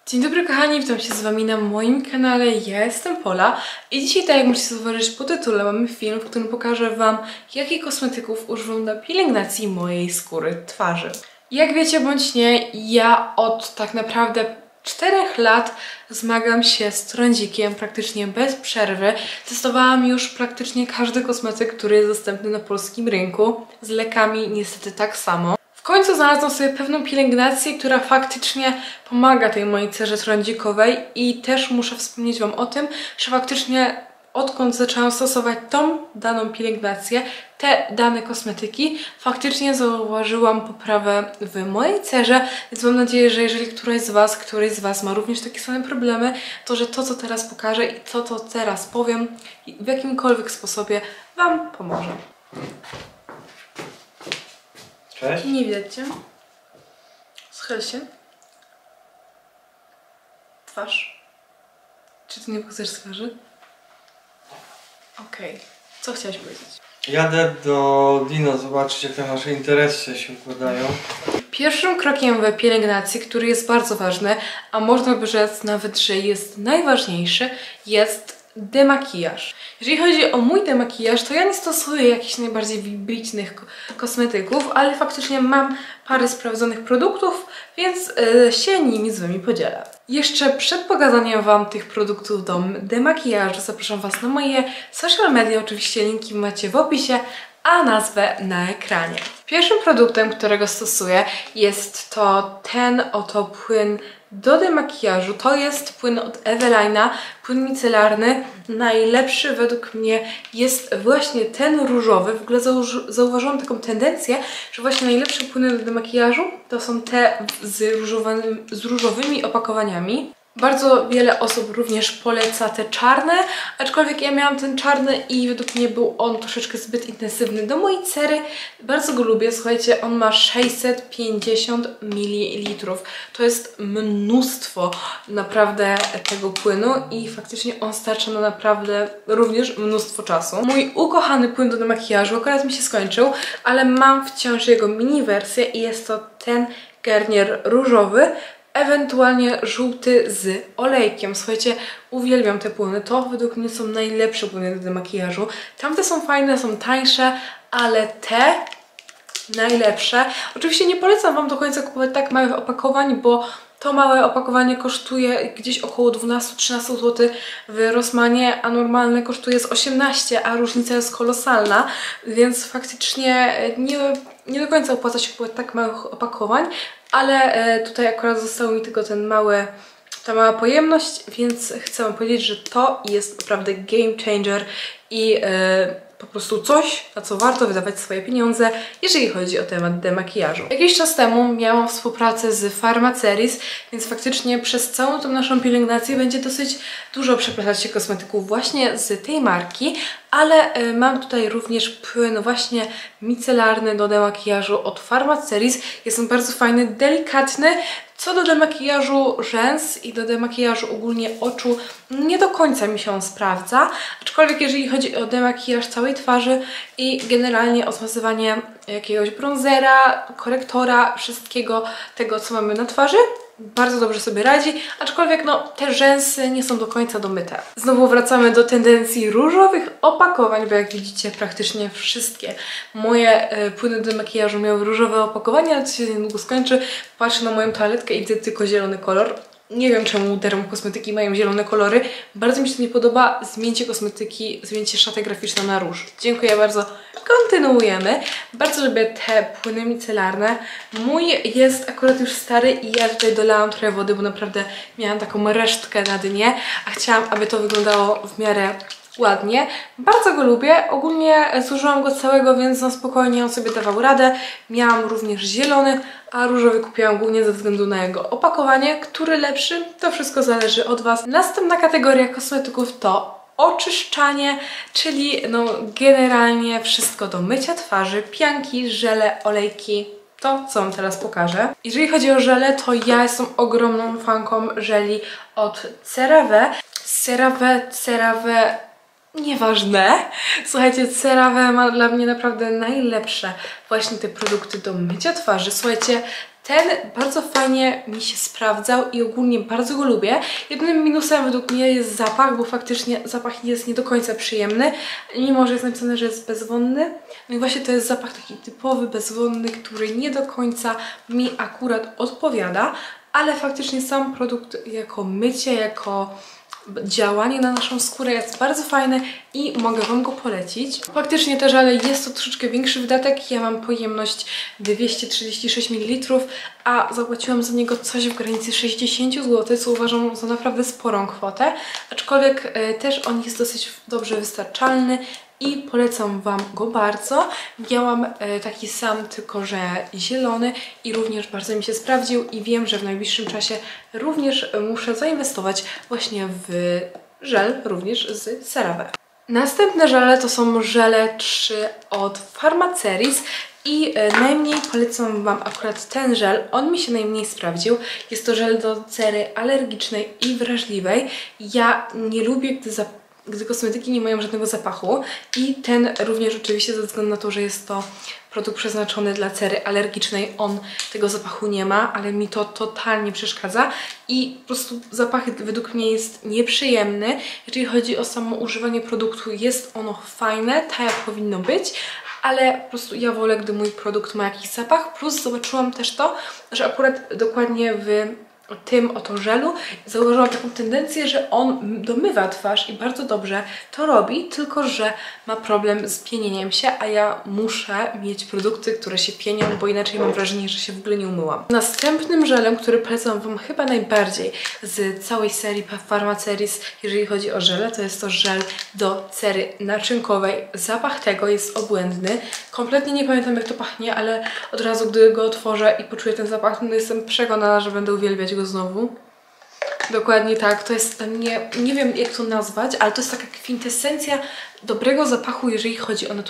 Dzień dobry kochani, witam się z wami na moim kanale, ja jestem Pola i dzisiaj, tak jak możecie zauważyć po tytule, mamy film, w którym pokażę wam, jakich kosmetyków używam do pielęgnacji mojej skóry twarzy. Jak wiecie bądź nie, ja od tak naprawdę 4 lat zmagam się z trądzikiem praktycznie bez przerwy. Testowałam już praktycznie każdy kosmetyk, który jest dostępny na polskim rynku. Z lekami niestety tak samo. W końcu znalazłam sobie pewną pielęgnację, która faktycznie pomaga tej mojej cerze trądzikowej i też muszę wspomnieć wam o tym, że faktycznie odkąd zaczęłam stosować tą daną pielęgnację, te dane kosmetyki, faktycznie zauważyłam poprawę w mojej cerze, więc mam nadzieję, że jeżeli któryś z was ma również takie same problemy, to że to, co teraz pokażę i to, co teraz powiem, w jakimkolwiek sposobie wam pomoże. Cześć. Nie widać cię. Schyl się. Twarz. Czy ty nie pokażesz twarzy? Okej. Co chciałaś powiedzieć? Jadę do Dino zobaczyć, jak te nasze interesy się układają. Pierwszym krokiem w pielęgnacji, który jest bardzo ważny, a można by rzec nawet, że jest najważniejszy, jest demakijaż. Jeżeli chodzi o mój demakijaż, to ja nie stosuję jakichś najbardziej wybitnych kosmetyków, ale faktycznie mam parę sprawdzonych produktów, więc się nimi z wami podzielę. Jeszcze przed pokazaniem wam tych produktów do demakijażu zapraszam was na moje social media, oczywiście linki macie w opisie, a nazwę na ekranie. Pierwszym produktem, którego stosuję, jest to ten oto płyn do demakijażu. To jest płyn od Eveline'a, płyn micelarny. Najlepszy według mnie jest właśnie ten różowy. W ogóle zauważyłam taką tendencję, że właśnie najlepsze płyny do demakijażu to są te z różowymi opakowaniami. Bardzo wiele osób również poleca te czarne, aczkolwiek ja miałam ten czarny i według mnie był on troszeczkę zbyt intensywny do mojej cery. Bardzo go lubię, słuchajcie, on ma 650 ml. To jest mnóstwo naprawdę tego płynu i faktycznie on starcza na naprawdę również mnóstwo czasu. Mój ukochany płyn do demakijażu akurat mi się skończył, ale mam wciąż jego mini wersję i jest to ten Garnier różowy, ewentualnie żółty z olejkiem. Słuchajcie, uwielbiam te płyny. To według mnie są najlepsze płyny do demakijażu. Tamte są fajne, są tańsze, ale te najlepsze. Oczywiście nie polecam wam do końca kupować tak małych opakowań, bo to małe opakowanie kosztuje gdzieś około 12-13 zł w Rossmanie, a normalne kosztuje z 18, a różnica jest kolosalna, więc faktycznie nie do końca opłaca się kupować tak małych opakowań, ale tutaj akurat został mi tylko ta mała pojemność, więc chcę wam powiedzieć, że to jest naprawdę game changer i po prostu coś, na co warto wydawać swoje pieniądze, jeżeli chodzi o temat demakijażu. Jakiś czas temu miałam współpracę z Pharmaceris, więc faktycznie przez całą tą naszą pielęgnację będzie dosyć dużo przepraszać się kosmetyków właśnie z tej marki, ale mam tutaj również płyn właśnie micelarny do demakijażu od Pharmaceris. Jest on bardzo fajny, delikatny. Co do demakijażu rzęs i do demakijażu ogólnie oczu, nie do końca mi się on sprawdza, aczkolwiek jeżeli chodzi o demakijaż całej twarzy i generalnie o zmazywanie jakiegoś bronzera, korektora, wszystkiego tego, co mamy na twarzy, bardzo dobrze sobie radzi, aczkolwiek no, te rzęsy nie są do końca domyte. Znowu wracamy do tendencji różowych opakowań, bo jak widzicie praktycznie wszystkie moje płyny do makijażu miały różowe opakowania, ale to się niedługo skończy. Patrzę na moją toaletkę i widzę tylko zielony kolor. Nie wiem, czemu dermokosmetyki mają zielone kolory. Bardzo mi się to nie podoba. Zmieńcie kosmetyki, zmieńcie szatę graficzną na róż. Dziękuję bardzo. Kontynuujemy. Bardzo lubię te płyny micelarne. Mój jest akurat już stary i ja tutaj dolałam trochę wody, bo naprawdę miałam taką resztkę na dnie, a chciałam, aby to wyglądało w miarę ładnie. Bardzo go lubię. Ogólnie zużyłam go całego, więc na spokojnie on sobie dawał radę. Miałam również zielony, a różowy kupiłam głównie ze względu na jego opakowanie. Który lepszy? To wszystko zależy od was. Następna kategoria kosmetyków to oczyszczanie, czyli no generalnie wszystko do mycia twarzy, pianki, żele, olejki. To, co wam teraz pokażę. Jeżeli chodzi o żele, to ja jestem ogromną fanką żeli od CeraVe. CeraVe, nieważne. Słuchajcie, CeraVe ma dla mnie naprawdę najlepsze właśnie te produkty do mycia twarzy. Słuchajcie, Ten bardzo fajnie mi się sprawdzał i ogólnie bardzo go lubię. Jedynym minusem według mnie jest zapach, bo faktycznie zapach jest nie do końca przyjemny, mimo że jest napisane, że jest bezwonny. No i właśnie to jest zapach taki typowy, bezwonny, który nie do końca mi akurat odpowiada, ale faktycznie sam produkt jako mycie, jako działanie na naszą skórę jest bardzo fajne i mogę Wam go polecić. Faktycznie też, ale jest to troszeczkę większy wydatek. Ja mam pojemność 236 ml, a zapłaciłam za niego coś w granicy 60 zł, co uważam za naprawdę sporą kwotę. Aczkolwiek też on jest dosyć dobrze wystarczalny i polecam Wam go bardzo. Miałam taki sam, tylko że zielony i również bardzo mi się sprawdził i wiem, że w najbliższym czasie również muszę zainwestować właśnie w żel, również z CeraVe. Następne żele to są żele 3 od Pharmaceris i najmniej polecam Wam akurat ten żel. On mi się najmniej sprawdził. Jest to żel do cery alergicznej i wrażliwej. Ja nie lubię, gdy kosmetyki nie mają żadnego zapachu i ten również oczywiście ze względu na to, że jest to produkt przeznaczony dla cery alergicznej, on tego zapachu nie ma, ale mi to totalnie przeszkadza i po prostu zapach według mnie jest nieprzyjemny. Jeżeli chodzi o samo używanie produktu, jest ono fajne, tak jak powinno być, ale po prostu ja wolę, gdy mój produkt ma jakiś zapach, plus zobaczyłam też to, że akurat dokładnie w tym oto żelu zauważyłam taką tendencję, że on domywa twarz i bardzo dobrze to robi, tylko że ma problem z pienieniem się, a ja muszę mieć produkty, które się pienią, bo inaczej mam wrażenie, że się w ogóle nie umyłam. Następnym żelem, który polecam Wam chyba najbardziej z całej serii Pharmaceris, jeżeli chodzi o żele, to jest to żel do cery naczynkowej. Zapach tego jest obłędny. Kompletnie nie pamiętam, jak to pachnie, ale od razu, gdy go otworzę i poczuję ten zapach, no jestem przekonana, że będę uwielbiać go znowu. Dokładnie tak, to jest dla mnie, nie wiem jak to nazwać, ale to jest taka kwintesencja dobrego zapachu, jeżeli chodzi o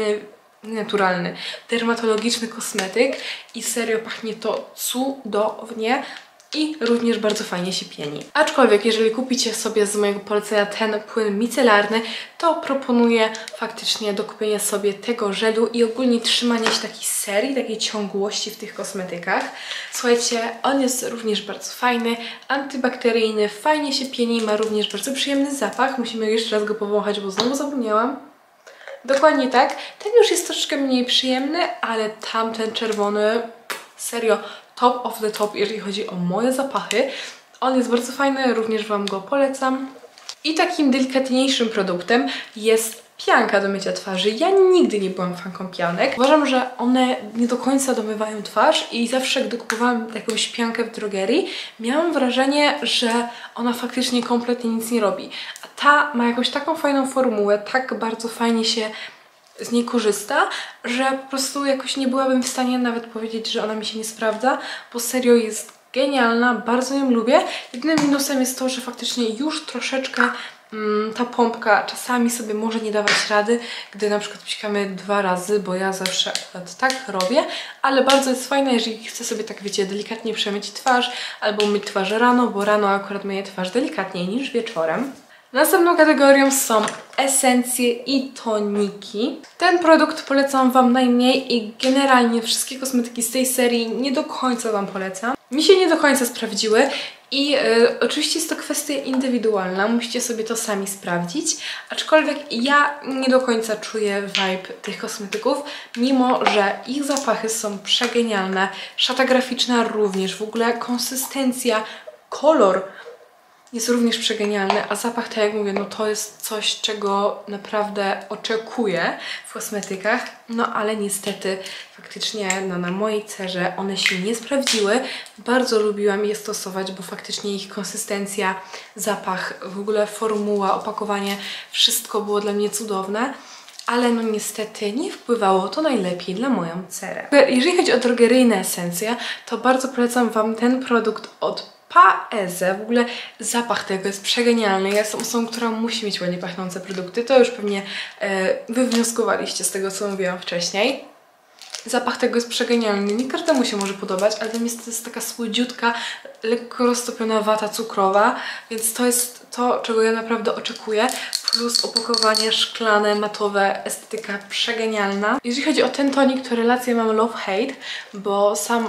naturalny, dermatologiczny kosmetyk i serio pachnie to cudownie i również bardzo fajnie się pieni. Aczkolwiek jeżeli kupicie sobie z mojego polecenia ten płyn micelarny, to proponuję faktycznie do kupienia sobie tego żelu i ogólnie trzymanie się takiej serii, takiej ciągłości w tych kosmetykach. Słuchajcie, on jest również bardzo fajny, antybakteryjny, fajnie się pieni, ma również bardzo przyjemny zapach. Musimy jeszcze raz go powąchać, bo znowu zapomniałam. Dokładnie tak. Ten już jest troszeczkę mniej przyjemny, ale tamten czerwony, serio, top of the top, jeżeli chodzi o moje zapachy. On jest bardzo fajny, również Wam go polecam. I takim delikatniejszym produktem jest pianka do mycia twarzy. Ja nigdy nie byłam fanką pianek. Uważam, że one nie do końca domywają twarz i zawsze, gdy kupowałam jakąś piankę w drogerii, miałam wrażenie, że ona faktycznie kompletnie nic nie robi. A ta ma jakąś taką fajną formułę, tak bardzo fajnie się z niej korzysta, że po prostu jakoś nie byłabym w stanie nawet powiedzieć, że ona mi się nie sprawdza, bo serio jest genialna, bardzo ją lubię. Jedynym minusem jest to, że faktycznie już troszeczkę ta pompka czasami sobie może nie dawać rady, gdy na przykład psikamy 2 razy, bo ja zawsze tak robię, ale bardzo jest fajne, jeżeli chcę sobie tak, wiecie, delikatnie przemyć twarz albo myć twarz rano, bo rano akurat myję twarz delikatniej niż wieczorem. Następną kategorią są esencje i toniki. Ten produkt polecam Wam najmniej i generalnie wszystkie kosmetyki z tej serii nie do końca Wam polecam. Mi się nie do końca sprawdziły i oczywiście jest to kwestia indywidualna, musicie sobie to sami sprawdzić, aczkolwiek ja nie do końca czuję vibe tych kosmetyków, mimo że ich zapachy są przegenialne, szata graficzna również, w ogóle konsystencja, kolor jest również przegenialny, a zapach, tak jak mówię, no to jest coś, czego naprawdę oczekuję w kosmetykach, no ale niestety faktycznie no, na mojej cerze one się nie sprawdziły. Bardzo lubiłam je stosować, bo faktycznie ich konsystencja, zapach, w ogóle formuła, opakowanie, wszystko było dla mnie cudowne. Ale no niestety nie wpływało to najlepiej na moją cerę. Jeżeli chodzi o drogeryjne esencje, to bardzo polecam Wam ten produkt od Paese. W ogóle zapach tego jest przegenialny. Ja jestem osobą, która musi mieć ładnie pachnące produkty. To już pewnie wywnioskowaliście z tego, co mówiłam wcześniej. Zapach tego jest przegenialny. Nie każdemu się może podobać, ale dla mnie to jest taka słodziutka, lekko roztopiona wata cukrowa, więc to jest to, czego ja naprawdę oczekuję. Plus opakowanie szklane, matowe, estetyka przegenialna. Jeżeli chodzi o ten tonik, to relację mam love-hate, bo sam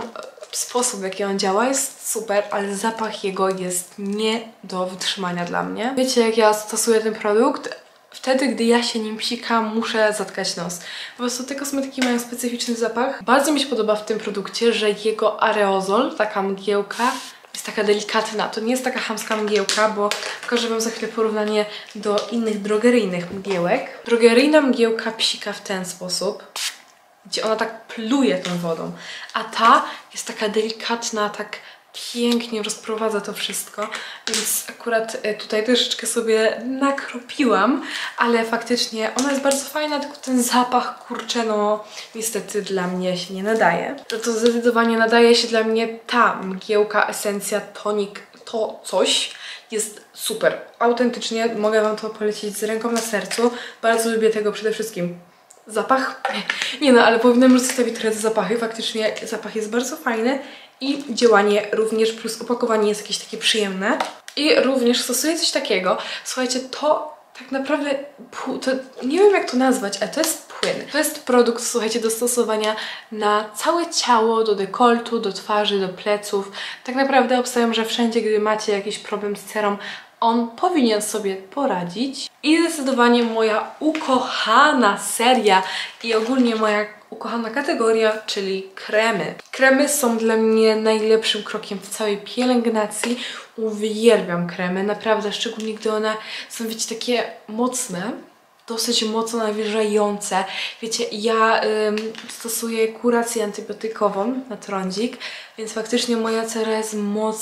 sposób, w jaki on działa, jest super, ale zapach jego jest nie do wytrzymania dla mnie. Wiecie, jak ja stosuję ten produkt? Wtedy, gdy ja się nim psikam, muszę zatkać nos. Po prostu te kosmetyki mają specyficzny zapach. Bardzo mi się podoba w tym produkcie, że jego aerozol, taka mgiełka, jest taka delikatna. To nie jest taka chamska mgiełka, bo pokażę wam za chwilę porównanie do innych drogeryjnych mgiełek. Drogeryjna mgiełka psika w ten sposób, gdzie ona tak pluje tą wodą, a ta jest taka delikatna, tak pięknie rozprowadza to wszystko, więc akurat tutaj troszeczkę sobie nakropiłam, ale faktycznie ona jest bardzo fajna, tylko ten zapach, kurczę, no niestety dla mnie się nie nadaje. To zdecydowanie nadaje się dla mnie ta mgiełka, esencja, tonik, to coś jest super. Autentycznie mogę wam to polecić z ręką na sercu. Bardzo lubię tego przede wszystkim zapach. Nie no, ale powinnam już zostawić trochę te zapachy. Faktycznie zapach jest bardzo fajny i działanie również, plus opakowanie jest jakieś takie przyjemne. I również stosuję coś takiego. Słuchajcie, to tak naprawdę, to nie wiem jak to nazwać, ale to jest płyn. To jest produkt, słuchajcie, do stosowania na całe ciało, do dekoltu, do twarzy, do pleców. Tak naprawdę obstawiam, że wszędzie, gdy macie jakiś problem z cerą, on powinien sobie poradzić. I zdecydowanie moja ukochana seria i ogólnie moja ukochana kategoria, czyli kremy. Kremy są dla mnie najlepszym krokiem w całej pielęgnacji. Uwielbiam kremy, naprawdę, szczególnie gdy one są, wiecie, takie mocne, dosyć mocno nawilżające. Wiecie, ja stosuję kurację antybiotykową na trądzik, więc faktycznie moja cera jest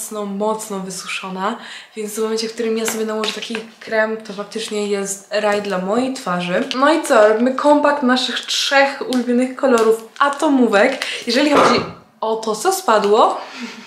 mocno wysuszona, więc w momencie, w którym ja sobie nałożę taki krem, to faktycznie jest raj dla mojej twarzy. No i co? Robimy kompakt naszych 3 ulubionych kolorów atomówek. Jeżeli chodzi o to, co spadło,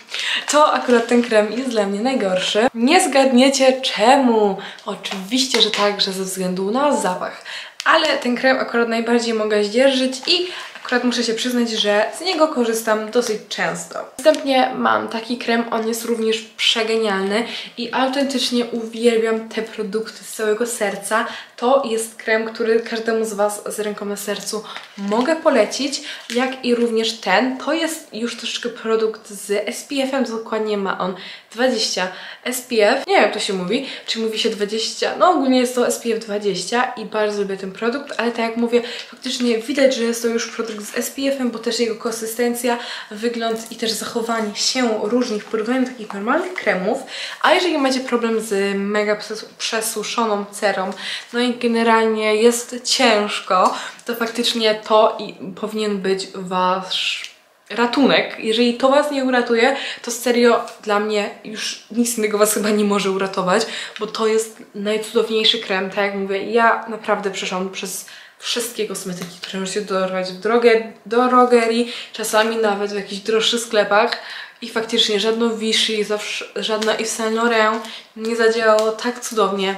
to akurat ten krem jest dla mnie najgorszy. Nie zgadniecie czemu? Oczywiście, że tak, że ze względu na zapach. Ale ten krem akurat najbardziej mogę zdzierżyć i akurat muszę się przyznać, że z niego korzystam dosyć często. Następnie mam taki krem, on jest również przegenialny i autentycznie uwielbiam te produkty z całego serca. To jest krem, który każdemu z Was z ręką na sercu mogę polecić, jak i również ten. To jest już troszeczkę produkt z SPF-em, dokładnie ma on 20 SPF. Nie wiem, jak to się mówi, czy mówi się 20, no ogólnie jest to SPF 20 i bardzo lubię ten produkt, ale tak jak mówię, faktycznie widać, że jest to już produkt z SPF-em, bo też jego konsystencja, wygląd i też zachowanie się różni w porównaniu do takich normalnych kremów. A jeżeli macie problem z mega przesuszoną cerą, no i generalnie jest ciężko, to faktycznie to powinien być Wasz ratunek. Jeżeli to Was nie uratuje, to serio dla mnie już nic innego Was chyba nie może uratować, bo to jest najcudowniejszy krem. Tak jak mówię, ja naprawdę przeszłam przez wszystkie kosmetyki, które możecie dorwać w drogerii, czasami nawet w jakichś droższych sklepach i faktycznie żadno Vichy, żadna Yves Saint Laurent nie zadziałało tak cudownie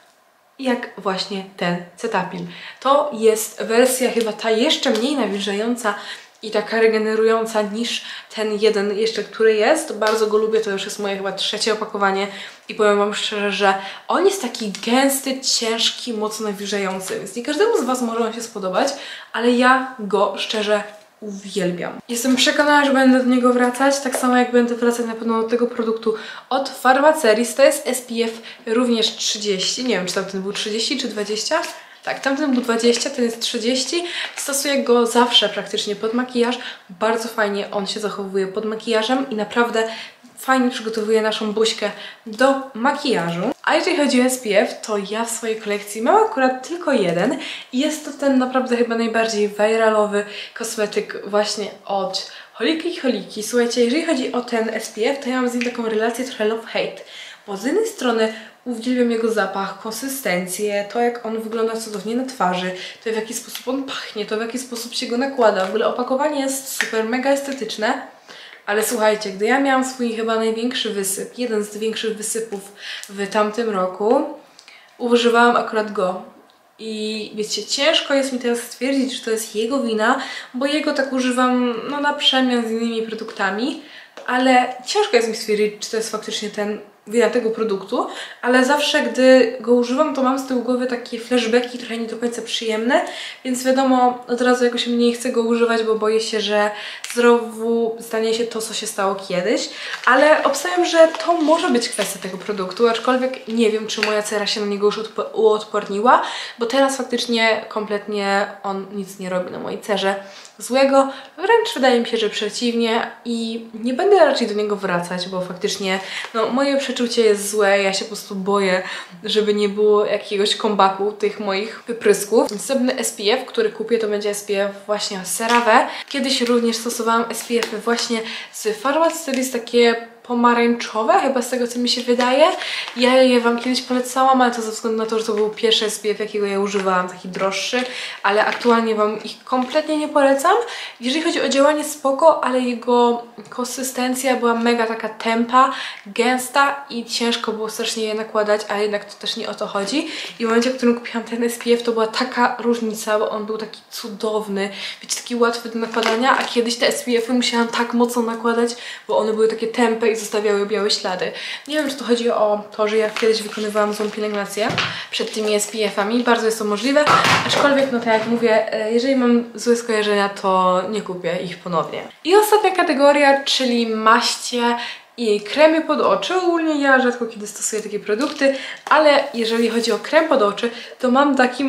jak właśnie ten Cetaphil. To jest wersja chyba ta jeszcze mniej nawilżająca i taka regenerująca niż ten jeden jeszcze, który jest. Bardzo go lubię, to już jest moje chyba 3. opakowanie i powiem Wam szczerze, że on jest taki gęsty, ciężki, mocno nawilżający, więc nie każdemu z Was może on się spodobać, ale ja go szczerze uwielbiam. Jestem przekonana, że będę do niego wracać, tak samo jak będę wracać na pewno do tego produktu od Pharmaceris. To jest SPF również 30, nie wiem czy tamten był 30 czy 20. Tak, tamten był 20, ten jest 30. Stosuję go zawsze praktycznie pod makijaż. Bardzo fajnie on się zachowuje pod makijażem i naprawdę fajnie przygotowuje naszą buźkę do makijażu. A jeżeli chodzi o SPF, to ja w swojej kolekcji mam akurat tylko jeden i jest to ten naprawdę chyba najbardziej viralowy kosmetyk właśnie od Holiki. Słuchajcie, jeżeli chodzi o ten SPF, to ja mam z nim taką relację trochę love-hate, bo z jednej strony uwielbiam jego zapach, konsystencję, to jak on wygląda cudownie na twarzy, to w jaki sposób on pachnie, to w jaki sposób się go nakłada. W ogóle opakowanie jest super, mega estetyczne. Ale słuchajcie, gdy ja miałam swój chyba największy wysyp, jeden z większych wysypów w tamtym roku, używałam akurat go. I wiecie, ciężko jest mi teraz stwierdzić, że to jest jego wina, bo jego tak używam no, na przemian z innymi produktami, ale ciężko jest mi stwierdzić, czy to jest faktycznie ten wina tego produktu, ale zawsze gdy go używam, to mam z tyłu głowy takie flashbacki trochę nie do końca przyjemne, więc wiadomo, od razu jakoś mniej chcę go używać, bo boję się, że znowu stanie się to, co się stało kiedyś, ale obstawiam, że to może być kwestia tego produktu, aczkolwiek nie wiem, czy moja cera się na niego już uodporniła, bo teraz faktycznie kompletnie on nic nie robi na mojej cerze złego, wręcz wydaje mi się, że przeciwnie i nie będę raczej do niego wracać, bo faktycznie no, moje przeczucie jest złe, ja się po prostu boję, żeby nie było jakiegoś comebacku tych moich wyprysków. Następny SPF, który kupię, to będzie SPF właśnie z CeraVe. Kiedyś również stosowałam SPF-y właśnie z Pharmaceutical, takie pomarańczowe, chyba z tego, co mi się wydaje. Ja je Wam kiedyś polecałam, ale to ze względu na to, że to był pierwszy SPF, jakiego ja używałam, taki droższy, ale aktualnie Wam ich kompletnie nie polecam. Jeżeli chodzi o działanie, spoko, ale jego konsystencja była mega taka tępa, gęsta i ciężko było strasznie je nakładać, a jednak to też nie o to chodzi. I w momencie, w którym kupiłam ten SPF, to była taka różnica, bo on był taki cudowny, wiecie, taki łatwy do nakładania, a kiedyś te SPF-y musiałam tak mocno nakładać, bo one były takie tępe i zostawiały białe ślady. Nie wiem, czy to chodzi o to, że ja kiedyś wykonywałam złą pielęgnację przed tymi SPF-ami. Bardzo jest to możliwe, aczkolwiek, no tak jak mówię, jeżeli mam złe skojarzenia, to nie kupię ich ponownie. I ostatnia kategoria, czyli maście i kremy pod oczy. Ogólnie ja rzadko kiedy stosuję takie produkty, ale jeżeli chodzi o krem pod oczy, to mam taki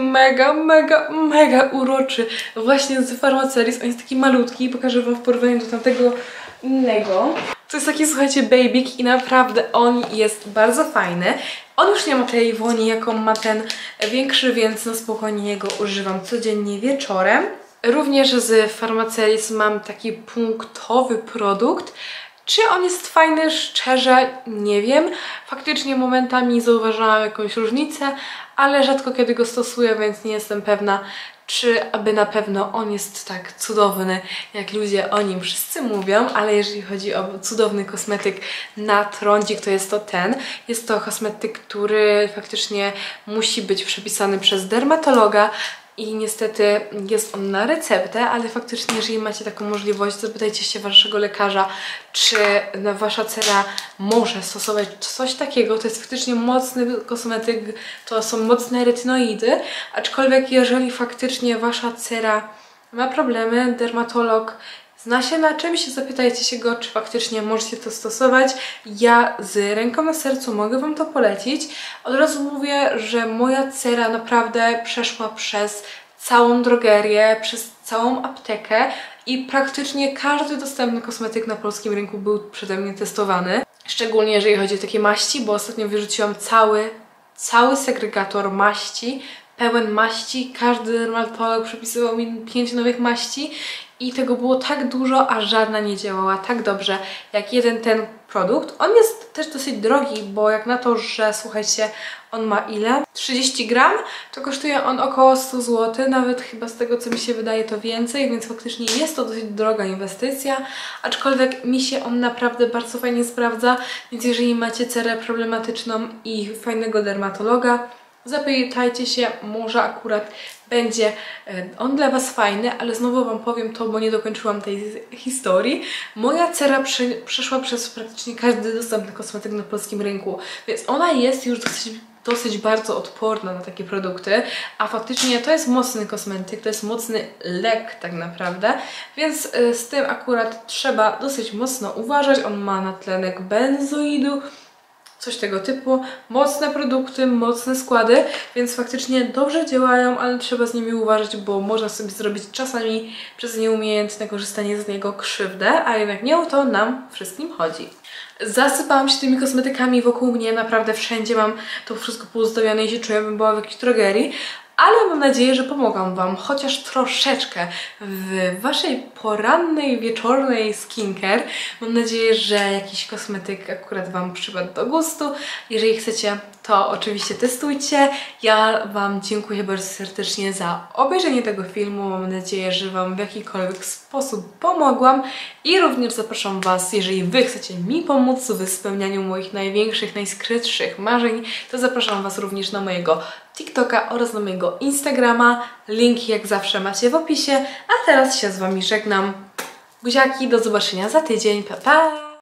mega uroczy właśnie z Pharmaceutical. On jest taki malutki, pokażę Wam w porównaniu do tamtego innego. To jest taki, słuchajcie, babyk i naprawdę on jest bardzo fajny. On już nie ma tej woni, jaką ma ten większy, więc na spokojnie jego używam codziennie wieczorem. Również z Pharmaceutical mam taki punktowy produkt. Czy on jest fajny? Szczerze nie wiem. Faktycznie momentami zauważyłam jakąś różnicę, ale rzadko kiedy go stosuję, więc nie jestem pewna, czy aby na pewno on jest tak cudowny, jak ludzie o nim wszyscy mówią, ale jeżeli chodzi o cudowny kosmetyk na trądzik, to jest to ten. Jest to kosmetyk, który faktycznie musi być przepisany przez dermatologa, i niestety jest on na receptę, ale faktycznie jeżeli macie taką możliwość, zapytajcie się waszego lekarza, czy wasza cera może stosować coś takiego. To jest faktycznie mocny kosmetyk, to są mocne retynoidy, aczkolwiek jeżeli faktycznie wasza cera ma problemy, dermatolog zna się na czymś, zapytajcie się go, czy faktycznie możecie to stosować. Ja z ręką na sercu mogę Wam to polecić. Od razu mówię, że moja cera naprawdę przeszła przez całą drogerię, przez całą aptekę i praktycznie każdy dostępny kosmetyk na polskim rynku był przeze mnie testowany. Szczególnie jeżeli chodzi o takie maści, bo ostatnio wyrzuciłam cały segregator maści, pełen maści. Każdy dermatolog przepisywał mi 5 nowych maści i tego było tak dużo, a żadna nie działała tak dobrze jak jeden ten produkt. On jest też dosyć drogi, bo jak na to, że słuchajcie, on ma ile? 30 gram, to kosztuje on około 100 zł, nawet chyba z tego, co mi się wydaje, to więcej, więc faktycznie jest to dosyć droga inwestycja, aczkolwiek mi się on naprawdę bardzo fajnie sprawdza, więc jeżeli macie cerę problematyczną i fajnego dermatologa, zapytajcie się, może akurat będzie on dla Was fajny, ale znowu Wam powiem to, bo nie dokończyłam tej historii. Moja cera przeszła przez praktycznie każdy dostępny kosmetyk na polskim rynku, więc ona jest już dosyć bardzo odporna na takie produkty, a faktycznie to jest mocny kosmetyk, to jest mocny lek tak naprawdę, więc z tym akurat trzeba dosyć mocno uważać. On ma natlenek benzoidu, coś tego typu, mocne produkty, mocne składy, więc faktycznie dobrze działają, ale trzeba z nimi uważać, bo można sobie zrobić czasami przez nieumiejętne korzystanie z niego krzywdę, a jednak nie o to nam wszystkim chodzi. Zasypałam się tymi kosmetykami wokół mnie, naprawdę wszędzie mam to wszystko poustawione i się czuję, jakbym była w jakiejś drogerii, ale mam nadzieję, że pomogłam Wam chociaż troszeczkę w Waszej porannej, wieczornej skincare. Mam nadzieję, że jakiś kosmetyk akurat Wam przypadł do gustu. Jeżeli chcecie, to oczywiście testujcie. Ja Wam dziękuję bardzo serdecznie za obejrzenie tego filmu. Mam nadzieję, że Wam w jakikolwiek sposób pomogłam i również zapraszam Was, jeżeli Wy chcecie mi pomóc w spełnianiu moich największych, najskrytszych marzeń, to zapraszam Was również na mojego TikToka oraz na mojego Instagrama. Linki jak zawsze macie w opisie. A teraz się z Wami żegnam. Buziaki, do zobaczenia za tydzień. Pa, pa!